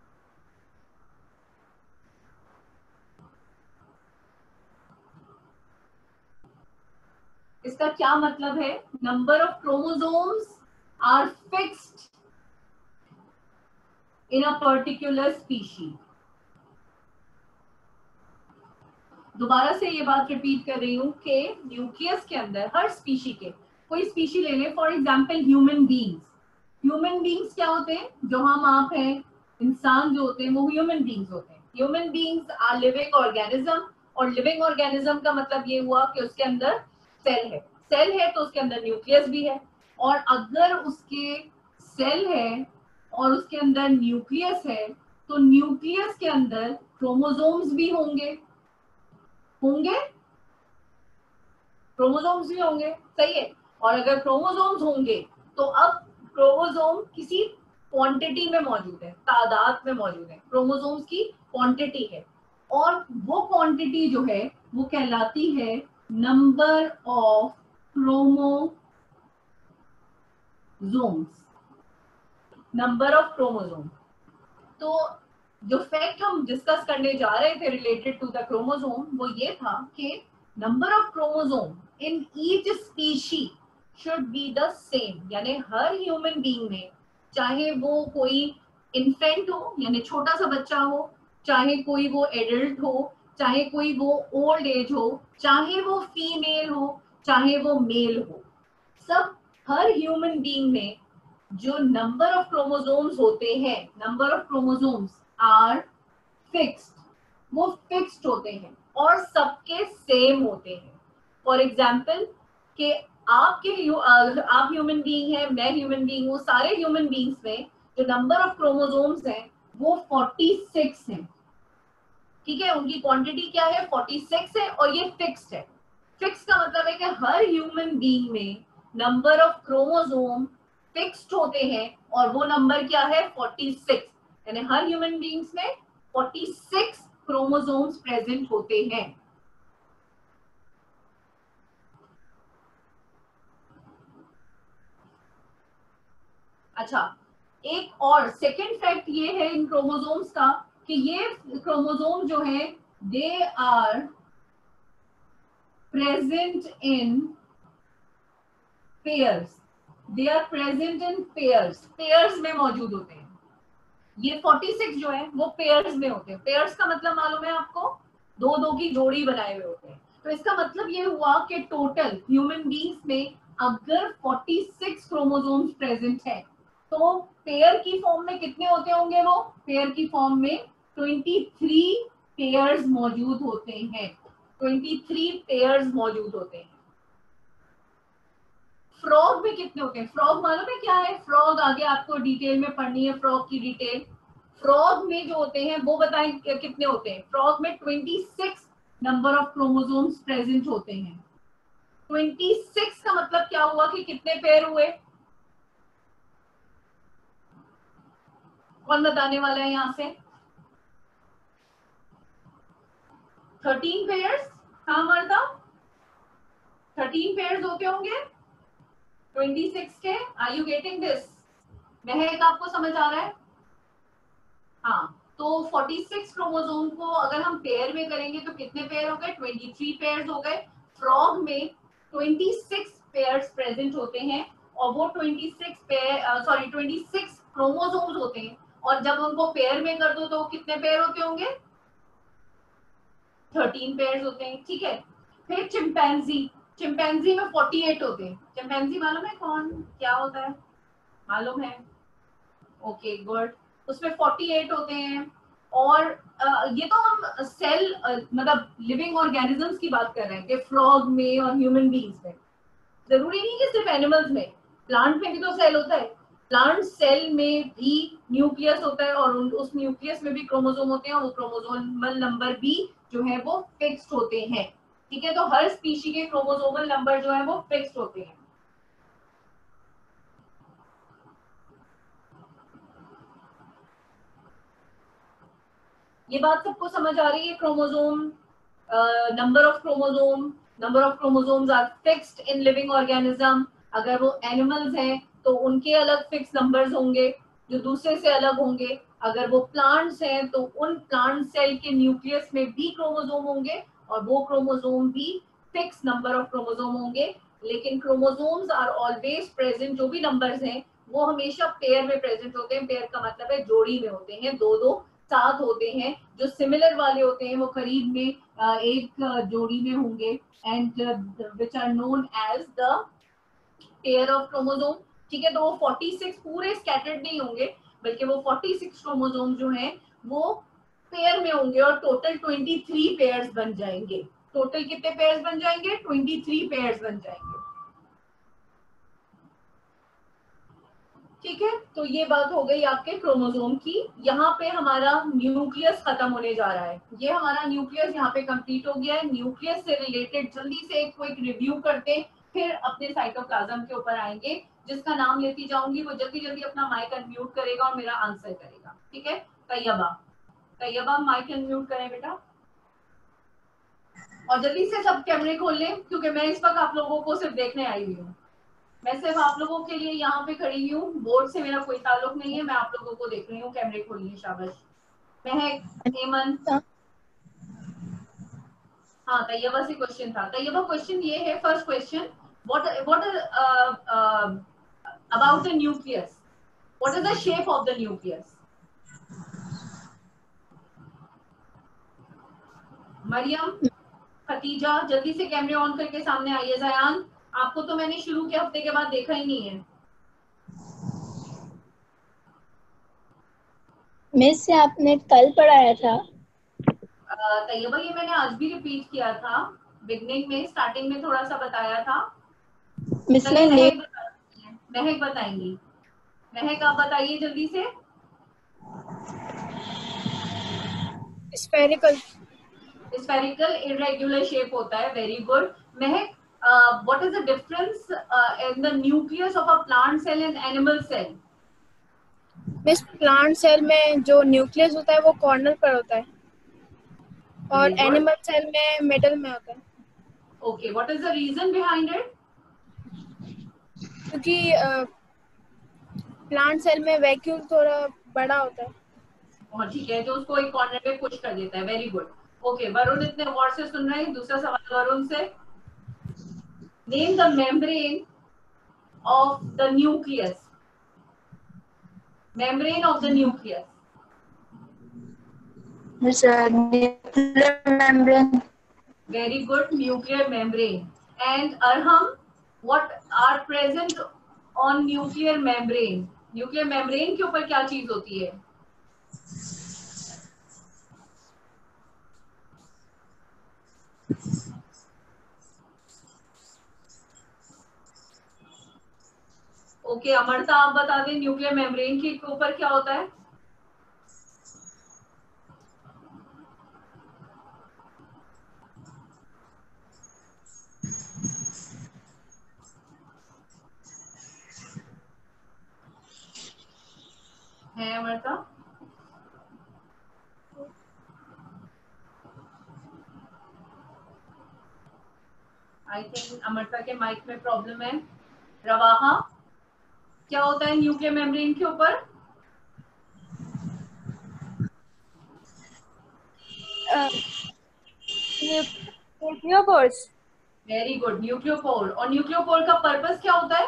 इसका क्या मतलब है? Number of chromosomes are fixed in a particular species. दोबारा से ये बात रिपीट कर रही हूँ कि न्यूक्लियस के अंदर हर स्पीशी के, कोई स्पीशी ले लें for example human beings. Human beings क्या होते हैं? जो हम आप हैं, इंसान जो होते हैं वो ह्यूमन बीइंग्स होते हैं. Human beings are living organism, और लिविंग ऑर्गेनिज्म का मतलब ये हुआ कि उसके अंदर सेल है. सेल है तो उसके अंदर न्यूक्लियस भी है, और अगर उसके सेल है और उसके अंदर न्यूक्लियस है तो न्यूक्लियस के अंदर क्रोमोसोम्स भी होंगे. होंगे क्रोमोसोम्स भी होंगे, सही है. और अगर क्रोमोसोम्स होंगे तो अब क्रोमोसोम किसी क्वांटिटी में मौजूद है, तादाद में मौजूद है. क्रोमोसोम्स की क्वांटिटी है, और वो क्वांटिटी जो है वो कहलाती है number of chromosomes. Number of chromosome. तो जो फैक्ट हम डिस्कस करने जा रहे थे रिलेटेड टू द क्रोमोसोम वो ये था कि number of chromosome in each species should be the same. यानी हर ह्यूमन बीइंग में, चाहे वो कोई इन्फेंट हो यानी छोटा सा बच्चा हो, चाहे कोई वो एडल्ट हो, चाहे कोई वो ओल्ड एज हो, चाहे वो फीमेल हो, चाहे वो मेल हो, सब हर ह्यूमन बीइंग में जो नंबर ऑफ क्रोमोसोम्स होते हैं, number of chromosomes are fixed. वो फिक्स्ड होते हैं और सबके सेम होते हैं. फॉर एग्जाम्पल कि आपके आप ह्यूमन बीइंग है, मैं ह्यूमन बीइंग हूँ, सारे ह्यूमन बीइंग्स में जो नंबर ऑफ क्रोमोसोम्स हैं वो छियालीस हैं. ठीक है, उनकी क्वांटिटी क्या है? छियालीस है, और ये फिक्स्ड है. फिक्स का मतलब है कि हर ह्यूमन बीइंग में नंबर ऑफ क्रोमोसोम फिक्स्ड होते हैं और वो नंबर क्या है? छियालीस. यानी हर ह्यूमन बीइंग्स में छियालीस क्रोमोसोम्स प्रेजेंट होते हैं. अच्छा, एक और सेकंड फैक्ट ये है इन क्रोमोसोम्स का कि ये क्रोमोसोम जो है they are present in pairs. They are present in pairs. Pairs में मौजूद होते हैं. ये छियालीस जो है वो पेयर्स में होते हैं. पेयर्स का मतलब मालूम है आपको? दो दो की जोड़ी बनाए हुए होते हैं. तो इसका मतलब ये हुआ कि टोटल ह्यूमन बीइंग्स में अगर छियालीस क्रोमोसोम्स प्रेजेंट है तो पेयर की फॉर्म में कितने होते होंगे? वो पेयर की फॉर्म में तेईस पेयर्स मौजूद होते हैं. तेईस पेयर्स मौजूद होते हैं. फ्रॉग में कितने होते हैं? फ्रॉग मालूम है क्या है? फ्रॉग आगे आपको डिटेल में पढ़नी है, फ्रॉग की डिटेल. फ्रॉग में जो होते हैं वो बताएं कितने होते हैं? फ्रॉग में छब्बीस नंबर ऑफ क्रोमोसोम्स प्रेजेंट होते हैं. छब्बीस का मतलब क्या हुआ कि कितने पेयर हुए? कौन बताने वाला है यहां से? Thirteen pairs. हाँ मर्दा, थर्टीन पेयर्स होते होंगे छब्बीस के. Are you getting this? Mahak आपको समझ आ रहा है? हाँ, तो छियालीस क्रोमोसोम को अगर हम पेयर में करेंगे तो कितने पेयर हो गए? तेईस पेयर्स हो गए. फ्रॉग में छब्बीस पेयर्स प्रेजेंट होते हैं और वो छब्बीस पेयर सॉरी छब्बीस क्रोमोसोम्स होते हैं, और जब उनको पेयर में कर दो तो कितने पेयर होते होंगे? थर्टीन पेयर्स होते हैं. ठीक है. फिर चिंपैंजी. चिंपैंजी में अड़तालीस होते हैं. चिंपैंजी मालूम है कौन क्या होता है? मालूम है? Okay good. उसमें अड़तालीस होते हैं. और आ, ये तो हम सेल मतलब लिविंग ऑर्गेनिजम्स की बात कर रहे हैं कि फ्रॉग में और ह्यूमन बीइंग्स में. जरूरी नहीं कि सिर्फ एनिमल्स में, प्लांट में भी तो सेल होता है. प्लांट सेल में भी न्यूक्लियस होता है और उस न्यूक्लियस में भी क्रोमोसोम होते हैं और वो क्रोमोसोमल नंबर भी जो है वो फिक्स्ड होते हैं। ठीक है, तो हर स्पीशी के क्रोमोसोमल नंबर जो है वो फिक्स्ड होते हैं। ये बात सबको समझ आ रही है? Chromosome, number of chromosome, number of chromosomes are fixed in living organism. अगर वो एनिमल्स हैं तो उनके अलग फिक्स नंबर्स होंगे जो दूसरे से अलग होंगे। अगर वो प्लांट्स हैं तो उन प्लांट सेल के न्यूक्लियस में भी क्रोमोसोम होंगे और वो क्रोमोसोम भी फिक्स नंबर ऑफ क्रोमोसोम होंगे। लेकिन क्रोमोसोम्स आर ऑलवेज प्रेजेंट, जो भी नंबर्स हैं वो हमेशा पेयर में प्रेजेंट होते हैं। पेयर का मतलब है जोड़ी में होते हैं, दो दो साथ होते हैं। जो सिमिलर वाले होते हैं वो करीब में एक जोड़ी में होंगे and which are known as the pair of chromosome. ठीक है, तो वो छियालीस पूरे स्कैटर्ड नहीं होंगे बल्कि वो छियालीस क्रोमोसोम जो हैं वो पेयर में होंगे और टोटल तेईस पेयर्स बन जाएंगे। टोटल कितने पेयर्स बन जाएंगे? तेईस पेयर्स बन जाएंगे। ठीक है, तो ये बात हो गई आपके क्रोमोसोम की। यहाँ पे हमारा न्यूक्लियस खत्म होने जा रहा है। ये हमारा न्यूक्लियस यहाँ पे कंप्लीट हो गया है। न्यूक्लियस से रिलेटेड जल्दी से एक क्विक रिव्यू करते हैं, फिर अपने साइटोप्लाज्म के ऊपर आएंगे। जिसका नाम लेती जाऊंगी वो जल्दी जल्दी अपना माइक अनम्यूट करेगा और मेरा आंसर करेगा। ठीक है, तैयबा, तैयबा माइक अनम्यूट करें बेटा और जल्दी से सब कैमरे खोल लें क्योंकि मैं इस वक्त आप लोगों को सिर्फ देखने आई हुई हूँ। मैं सिर्फ आप लोगों के लिए यहाँ पे खड़ी हूँ, बोर्ड से मेरा कोई ताल्लुक नहीं है। मैं आप लोगों को देख रही हूँ। कैमरे खोलिए, शाबाश। महक, हेमन, हाँ तैयबा से क्वेश्चन था। तैयबा क्वेश्चन ये है, first question, what what about the nucleus, what is the shape of the nucleus? Mariam, Khatija, जल्दी से कैमरे ऑन करके सामने आइए। जयान, आपको तो मैंने शुरू के हफ्ते के बाद देखा ही नहीं है। मिस से आपने कल पढ़ाया था। तैयबा ये मैंने आज भी रिपीट किया था, बिगनिंग में, स्टार्टिंग में थोड़ा सा बताया था। मिस चलिए ने महक महक बताएंगी। महक आप बताइए जल्दी से। स्फेरिकल स्फेरिकल इरेगुलर शेप होता है। Very good. Mahak, what is the difference in the nucleus of a plant cell and animal cell? Miss plant cell में जो न्यूक्लियस होता है वो कॉर्नर पर होता है और एनिमल सेल में मिडल में होता है। Okay, what is the reason behind it? क्योंकि प्लांट सेल में वैक्यूल थोड़ा बड़ा होता है। और ठीक है, जो उसको एक कॉर्नर पे पुश कर देता है। Very good. ओके, वरुण इतने गौर से सुन रहे हैं। दूसरा सवाल वरुण से, name the membrane of the nucleus. Membrane of the nucleus. Miss nuclear membrane. Very good, nuclear membrane. And Arham, what are present on nuclear membrane? Nuclear membrane के ऊपर क्या चीज होती है? ओके, अमरता आप बता दें, न्यूक्लियर मेम्ब्रेन के ऊपर क्या होता है? है अमरता? आई थिंक अमरता के माइक में प्रॉब्लम है। रवाहा, क्या होता है न्यूक्लियर मेम्ब्रेन के ऊपर? न्यूक्लियोपोर्स। Very good, nucleopore. और न्यूक्लियोपोर का पर्पस क्या होता है?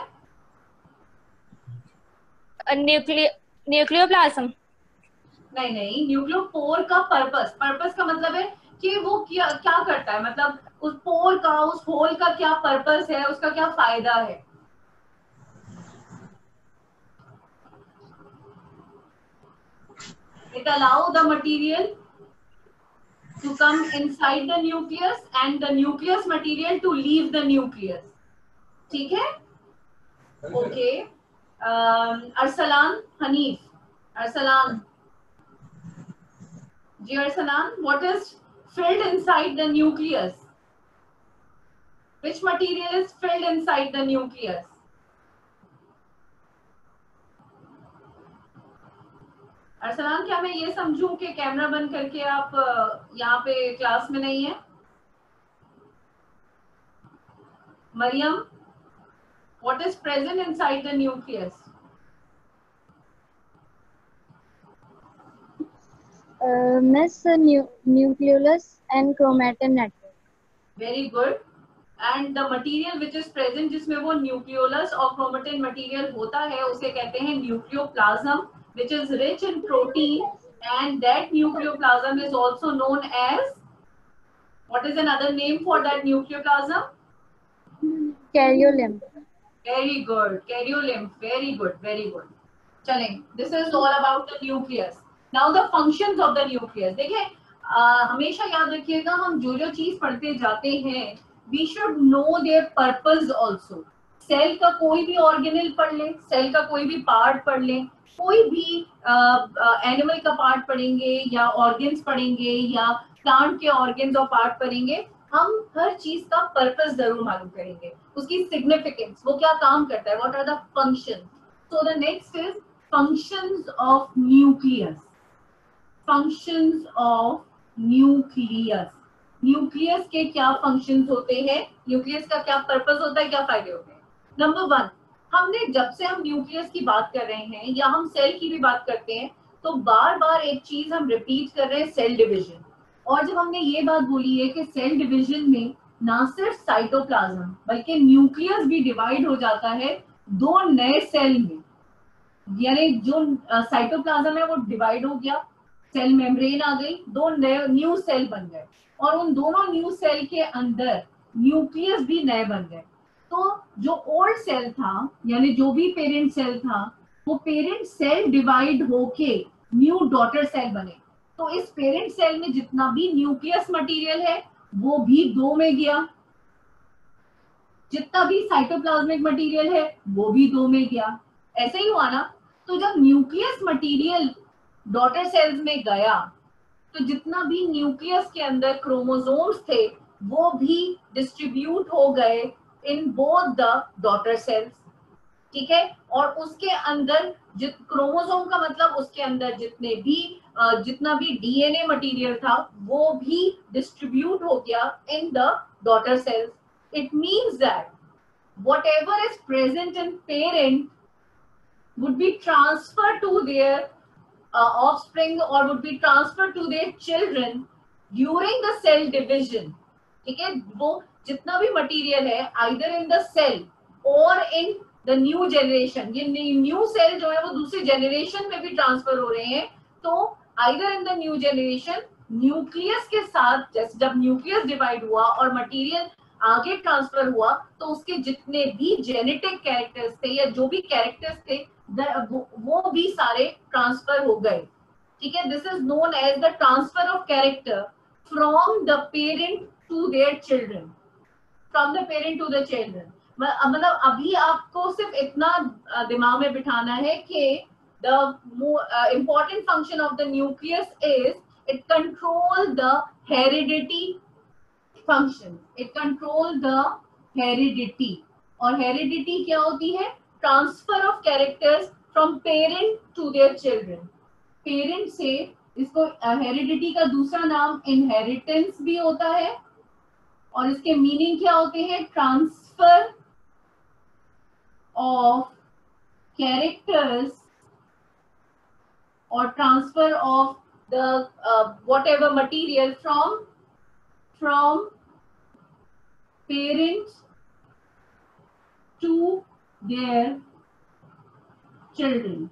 Nucleo nucleoplasm. नहीं नहीं, न्यूक्लियोपोर का पर्पस, पर्पस का मतलब है कि वो क्या क्या करता है, मतलब उस पोर का, उस होल का क्या पर्पस है, उसका क्या फायदा है? It allow the material to come inside the nucleus and the nucleus material to leave the nucleus. ठीक है? Okay, um, Arsalan Hanif. Arsalan. Ji Arsalan, what is filled inside the nucleus? Which material is filled inside the nucleus? Arsalan, क्या मैं ये समझूं कि camera बंद करके आप यहाँ पे क्लास में नहीं है? Maryam, what is present inside the nucleus? Uh, Miss nu nucleolus and chromatin network. Very good. And the material which is present, जिसमें वो nucleolus और chromatin material होता है, उसे कहते हैं nucleoplasm, which is rich in protein, and that nucleoplasm is also known as, what is another name for that nucleoplasm? Karyolymph. Very good. Karyolymph. Very good. Very good. चलें. This is all about the nucleus. Now the functions of the nucleus. देखिए, हमेशा याद रखिएगा, हम जो जो चीज पढ़ते जाते हैं, we should know their purpose also. Cell का कोई भी ऑर्गेनल पढ़ ले, सेल का कोई भी पार्ट पढ़ ले, कोई भी एनिमल का पार्ट पढ़ेंगे या ऑर्गन्स पढ़ेंगे या प्लांट के ऑर्गन्स और पार्ट पढ़ेंगे, हम हर चीज का पर्पस जरूर मालूम करेंगे, उसकी सिग्निफिकेंस, वो क्या काम करता है, what are the functions. So the next is functions of nucleus. Functions of nucleus. Nucleus के क्या फंक्शंस होते हैं, न्यूक्लियस का क्या पर्पस होता है, क्या फायदे होते हैं. नंबर वन, हमने जब से हम न्यूक्लियस की बात कर रहे हैं या हम सेल की भी बात करते हैं, तो बार बार एक चीज हम रिपीट कर रहे हैं, सेल डिवीजन. और जब हमने ये बात बोली है कि सेल डिवीजन में ना सिर्फ साइटोप्लाज्म बल्कि न्यूक्लियस भी डिवाइड हो जाता है दो नए सेल में, यानी जो साइटोप्लाज्म है वो डिवाइड हो गया, सेल मेम्ब्रेन आ गई, दो नए न्यू सेल बन गए, और उन दोनों न्यू सेल के अंदर न्यूक्लियस भी नए बन गए. तो जो ओल्ड सेल था, यानी जो भी पेरेंट सेल था, वो पेरेंट सेल डिवाइड होके न्यू डॉटर सेल बने. तो इस पेरेंट सेल में जितना भी न्यूक्लियस मटेरियल है वो भी दो में गया, जितना भी साइटोप्लाज्मिक मटेरियल है वो भी दो में गया. ऐसे ही हुआ ना. तो जब न्यूक्लियस मटेरियल डॉटर सेल्स में गया, तो जितना भी न्यूक्लियस के अंदर क्रोमोसोम्स थे वो भी डिस्ट्रीब्यूट हो गए in both the daughter cells. ठीक है. और उसके अंदर जित क्रोमोसोम का मतलब उसके अंदर जितने भी जितना भी डीएनए मटेरियल था वो भी डिस्ट्रीब्यूट हो गया in the daughter cells. It means that whatever is present in parent would be transferred to their uh, offspring or would be transferred to their children during the cell division. ठीक है. वो जितना भी material है either in the cell or in the new generation, ये new cell जो है वो दूसरी जनरेशन में भी ट्रांसफर हो रहे हैं. तो either in the new generation, nucleus के साथ, जैसे जब न्यूक्लियस डिवाइड हुआ और मटेरियल आगे ट्रांसफर हुआ, तो उसके जितने भी जेनेटिक कैरेक्टर्स थे या जो भी कैरेक्टर्स थे वो भी सारे ट्रांसफर हो गए. ठीक है. This is known as the transfer of character from the parent to their children. From the parent to the children मतलब अभी आपको सिर्फ इतना दिमाग में बिठाना है कि the uh, important function of the nucleus is it control the heredity function. It control the heredity. और heredity क्या होती है? Transfer of characters from parent to their children. Parent से इसको heredity का दूसरा नाम inheritance भी होता है, और इसके मीनिंग क्या होते हैं? Transfer of characters or transfer of the uh, whatever material from from parents to their children.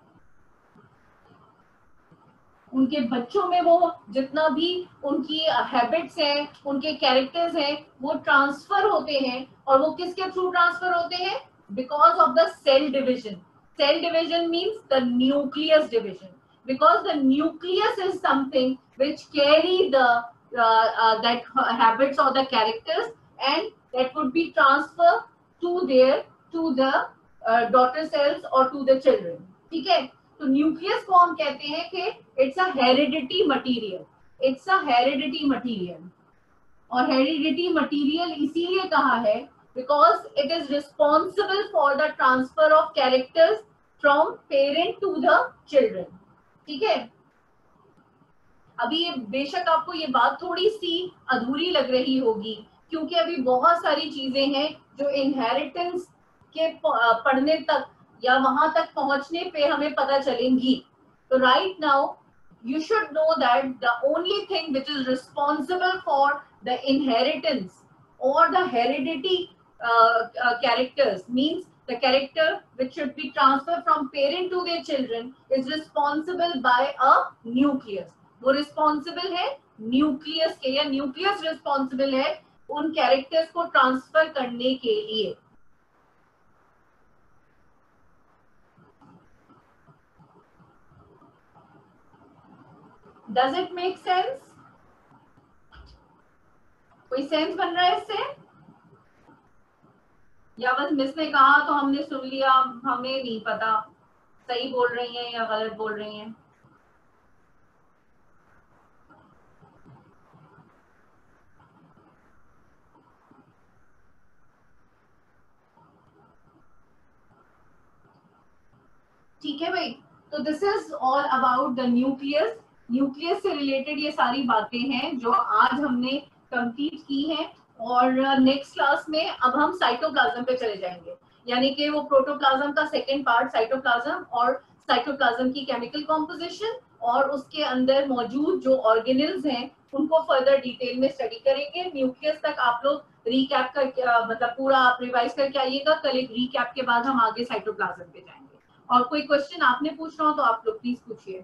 उनके बच्चों में वो जितना भी उनकी हैबिट्स हैं, उनके कैरेक्टर्स हैं, वो ट्रांसफर होते हैं. और वो किसके थ्रू ट्रांसफर होते हैं? Because of the cell division. Cell division means the nucleus division, because the nucleus is something which carry the uh, uh, that habits or the characters, and that would be transferred to their to the daughter cells और to the children, ठीक है। तो nucleus को हम कहते हैं कि it's a heredity material, it's a heredity material. और हेरिडिटी मटीरियल इसीलिए कहा है because it is responsible for the transfer of characters from parent to the children, ठीक है। अभी ये बेशक आपको ये बात थोड़ी सी अधूरी लग रही होगी क्योंकि अभी बहुत सारी चीजें हैं जो इनहेरिटेंस के पढ़ने तक या वहां तक पहुंचने पे हमें पता चलेंगी। तो right now you should know that the only thing which is responsible for the inheritance or the heredity uh, uh, characters means the character which should be transferred from parent to their children is responsible by a nucleus। वो responsible है nucleus के, या nucleus responsible है उन characters को transfer करने के लिए। Does it make sense? कोई सेंस बन रहा है इससे, या बस मिस ने कहा तो हमने सुन लिया, हमें नहीं पता सही बोल रही हैं या गलत बोल रही हैं? ठीक है भाई, तो this is all about the nucleus. Nucleus से रिलेटेड ये सारी बातें हैं जो आज हमने कंप्लीट की हैं। और नेक्स्ट क्लास में अब हम साइटोप्लाज्म पे चले जाएंगे, यानी कि वो प्रोटोप्लाज्म का सेकेंड पार्ट साइटोप्लाज्म और साइटोप्लाज्म की केमिकल कॉम्पोजिशन और उसके अंदर मौजूद जो ऑर्गेनेल्स हैं उनको फर्दर डिटेल में स्टडी करेंगे। न्यूक्लियस तक आप लोग रिकैप करके मतलब पूरा आप रिवाइज करके आइएगा। कल एक रिकैप के बाद हम आगे साइटोप्लाज्म पे जाएंगे। और कोई क्वेश्चन आपने पूछना हो तो आप लोग प्लीज पूछिए।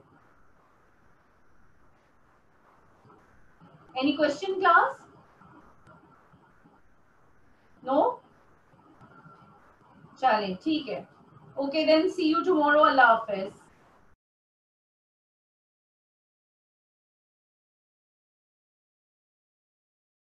Any question class? नो? चलें ठीक है, okay then see you tomorrow, अल्लाह हाफिज।